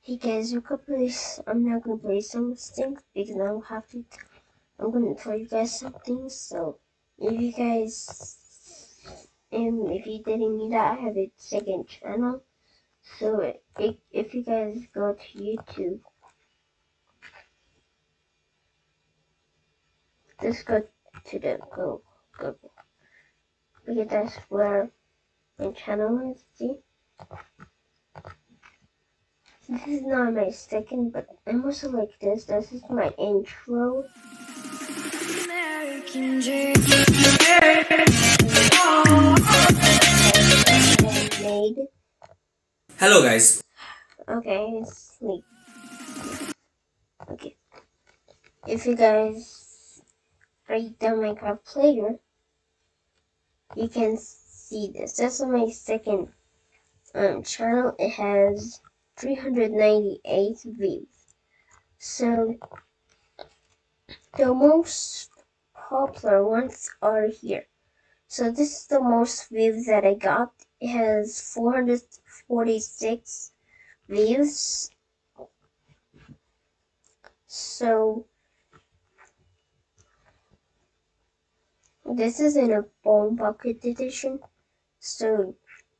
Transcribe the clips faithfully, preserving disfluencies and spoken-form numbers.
Hey guys, you could play. I'm not gonna play some things because I don't have to. I'm gonna tell you guys something. So if you guys, um, if you didn't know that, I have a second channel. So if if you guys go to YouTube, just go to the go go because that's where my channel is. See, this is not my second, but I'm also like this. This is my intro. American dream. Made. Hello guys. Okay, sleep. Okay. If you guys read the Minecraft player, you can see this. This is my second um channel. It has three hundred ninety-eight views. So the most popular ones are here. So this is the most views that I got. It has four hundred forty-six views. So this is in a bone bucket edition. So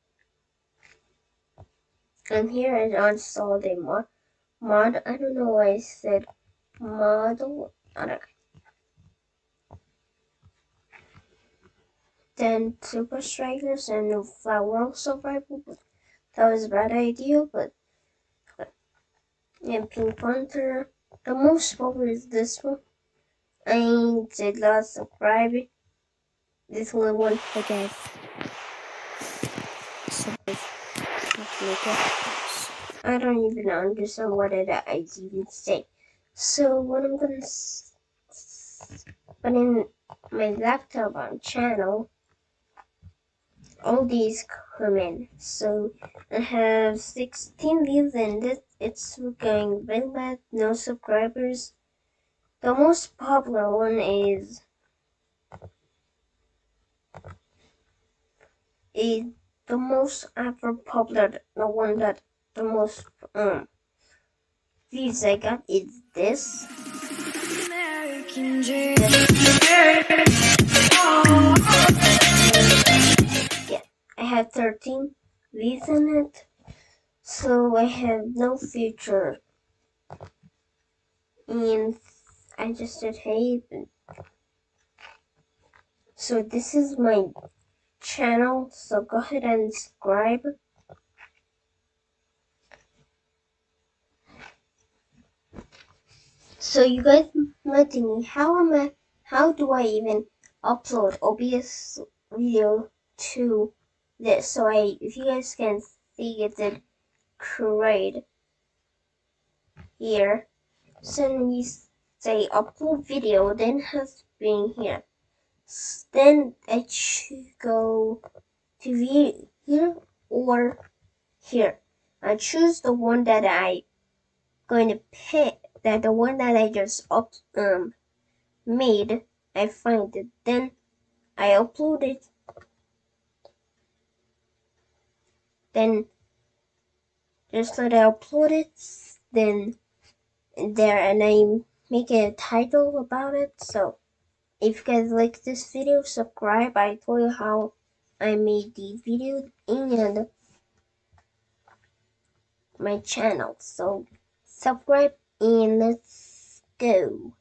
and here I installed a mod. Mod. I don't know why I said model. I don't know. Then Super Strikers and Flat World Survival. That was a bad idea, but and Pink Panther. The most popular is this one. I did not subscribe. This one one. Hey guys. I don't even understand what did I even say. So what I'm gonna but in my laptop on channel, all these come in. So I have sixteen views and this it's going very bad. No subscribers. The most popular one is is the most ever popular. The one that the most um views I got is this. American dream. Yeah, I have thirteen views in it, so I have no future. And I just did hate. So this is my channel, so go ahead and subscribe. So you guys might think, how am I, how do I even upload O B S video to this? So I, if you guys can see it, did create here. So when you say upload video, then has been here. Then I should go to view here or here. I choose the one that I going to pick. That the one that I just up um made. I find it. Then I upload it. Then just let I upload it. Then there and I make a title about it. So if you guys like this video, subscribe. I told you how I made these videos and my channel. So subscribe and let's go.